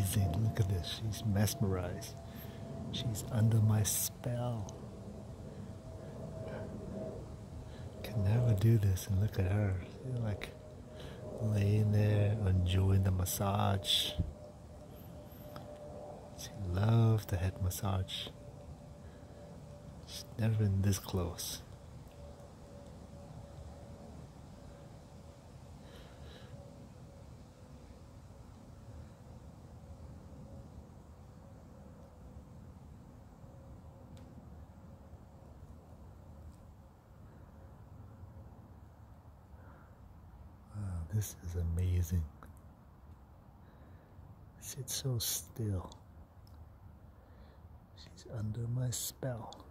amazing. Look at this. She's mesmerized. She's under my spell. Can never do this, and look at her. She's like laying there enjoying the massage. She loves the head massage. She's never been this close. Wow, this is amazing. She's so still. She's under my spell.